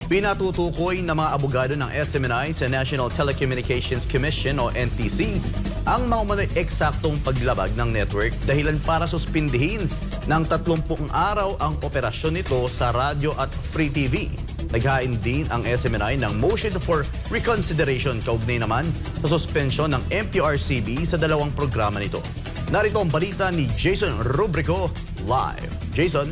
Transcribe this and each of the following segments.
Pinatutukoy ng mga abogado ng SMNI sa National Telecommunications Commission o NTC ang mga umano'y eksaktong paglabag ng network dahilan para suspindihin ng 30 araw ang operasyon nito sa radyo at free TV. Naghain din ang SMNI ng motion for reconsideration kaugnay naman sa suspensyon ng MTRCB sa dalawang programa nito. Narito ang balita ni Jason Rubrico live. Jason?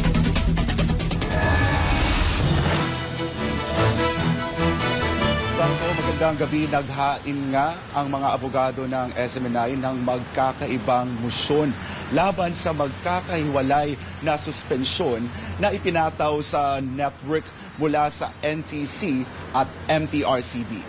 Magandang gabi. Naghain nga ang mga abogado ng SMNI ng magkakaibang musyon laban sa magkakahiwalay na suspensyon na ipinataw sa network mula sa NTC at MTRCB.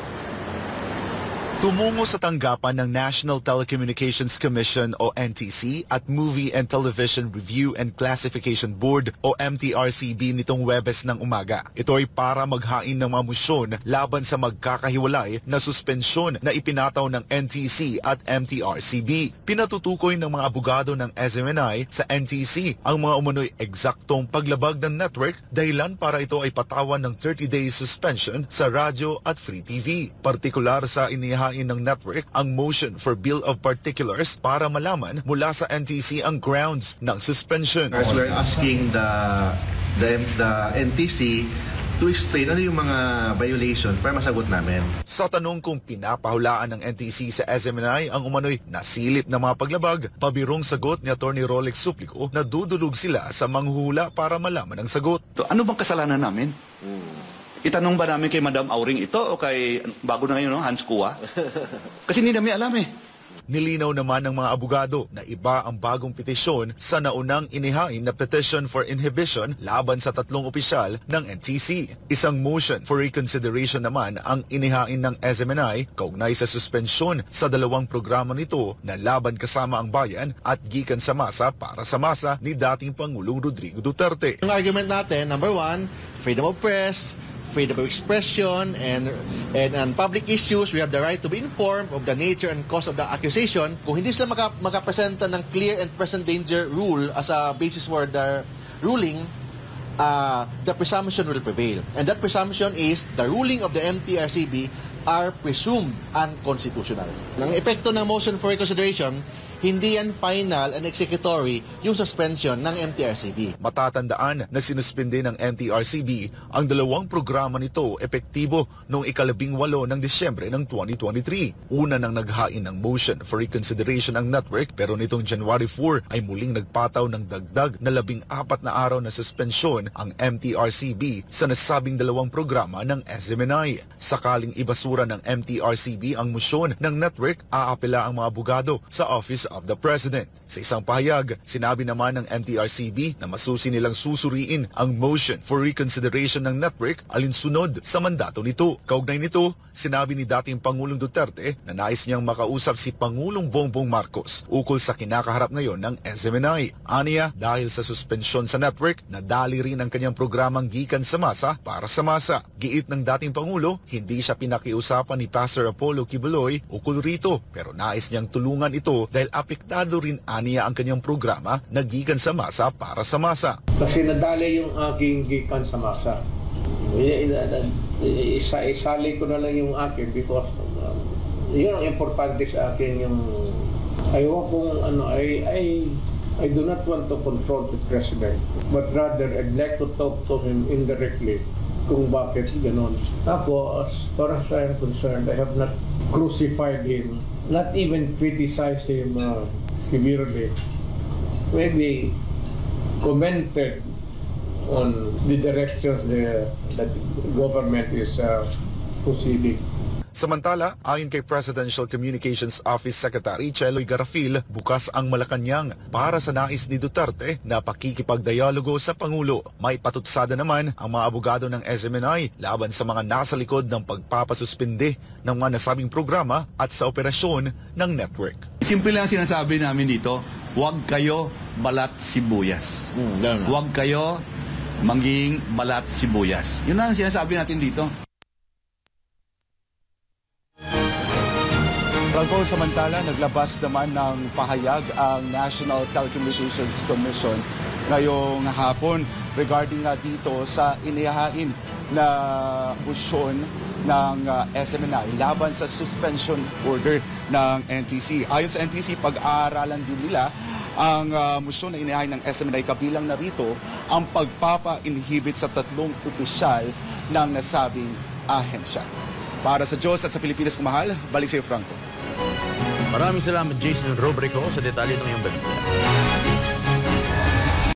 Tumungo sa tanggapan ng National Telecommunications Commission o NTC at Movie and Television Review and Classification Board o MTRCB nitong Huwebes ng umaga. Ito ay para maghain ng mga musyon laban sa magkakahiwalay na suspensyon na ipinataw ng NTC at MTRCB. Pinatutukoy ng mga abogado ng SMNI sa NTC ang mga umano'y eksaktong paglabag ng network dahilan para ito ay patawan ng 30-day suspension sa radyo at free TV. Partikular sa inihain ng network ang motion for Bill of Particulars para malaman mula sa NTC ang grounds ng suspension. As we're asking the NTC to explain ano yung mga violation para masagot namin. Sa tanong kung pinapahulaan ng NTC sa SMNI ang umano'y nasilip na mga paglabag, pabirong sagot ni Atty. Rolex Suplico na dudulog sila sa manghuhula para malaman ang sagot. Ano bang kasalanan namin? Itanong ba namin kay Madam Auring ito o kay, bago na ngayon, no, Hans Kua? Kasi hindi namin alam eh. Nilinaw naman ng mga abogado na iba ang bagong petisyon sa naunang inihain na petition for inhibition laban sa 3 opisyal ng NTC. Isang motion for reconsideration naman ang inihain ng SMNI kaugnay sa suspensyon sa 2 programa nito na Laban Kasama ang Bayan at Gikan sa Masa para sa Masa ni dating Pangulong Rodrigo Duterte. Ang argument natin, number 1, freedom of press, freedom of expression, and on public issues, we have the right to be informed of the nature and cause of the accusation. Kung hindi sila makapresenta ng clear and present danger rule as a basis for the ruling, the presumption will prevail. And that presumption is the ruling of the MTRCB are presumed unconstitutional. Ang epekto ng motion for reconsideration, hindi yan final and executory yung suspension ng MTRCB. Matatandaan na sinuspinde ng MTRCB ang 2 programa nito epektibo noong 18 ng Disyembre ng 2023. Una nang naghain ng motion for reconsideration ang network pero nitong January 4 ay muling nagpataw ng dagdag na 14 na araw na suspensyon ang MTRCB sa nasabing 2 programa ng SMNI. Sakaling ibasura ng MTRCB ang motion ng network, aapela ang mga abogado sa Office of the President. Sa isang pahayag, sinabi naman ng MTRCB na masusi nilang susuriin ang motion for reconsideration ng network alinsunod sa mandato nito. Kaugnay nito, sinabi ni dating Pangulong Duterte na nais niyang makausap si Pangulong Bongbong Marcos ukol sa kinakaharap ngayon ng SMNI. Aniya, dahil sa suspensyon sa network, nadali rin ang kanyang programang Gikan sa Masa para sa Masa. Giit ng dating Pangulo, hindi siya pinakiusapan ni Pastor Apollo Kibuloy ukol rito pero nais niyang tulungan ito dahil apektado rin aniya ang kanyang programa na Gikan sa Masa para sa Masa. Kasi nadali yung aking Gikan sa Masa. Isali ko na lang yung akin because yun ang importante sa akin yung ayaw kong I do not want to confront the President but rather I'd like to talk to him indirectly kung bakit ganon. Tapos, para sa I'm concerned, I have not crucified him, not even criticized him severely. Maybe commented on the directions that the government is proceeding. Samantala, ayon kay Presidential Communications Office Secretary Cheloy Garafil, bukas ang Malacanang para sa nais ni Duterte na pakikipagdialogo sa Pangulo. May patutsada naman ang mga abogado ng SMNI laban sa mga nasa likod ng pagpapasuspinde ng mga nasabing programa at sa operasyon ng network. Simple lang sinasabi namin dito, huwag kayo balat sibuyas. Huwag kayo mangging balat sibuyas. Yun ang sinasabi natin dito. Franco, samantala, naglabas naman ng pahayag ang National Telecommunications Commission ngayong hapon regarding nga dito sa inihahain na motion ng SMNI laban sa suspension order ng NTC. Ayon sa NTC, pag-aaralan din nila ang motion na inihahain ng SMNI, kabilang na rito ang pagpapa-inhibit sa 3 opisyal ng nasabing ahensya. Para sa Diyos at sa Pilipinas kumahal, balik sa iyo, Franco. Maraming salamat, Jason Rubrico, sa detalye ng iyong balita.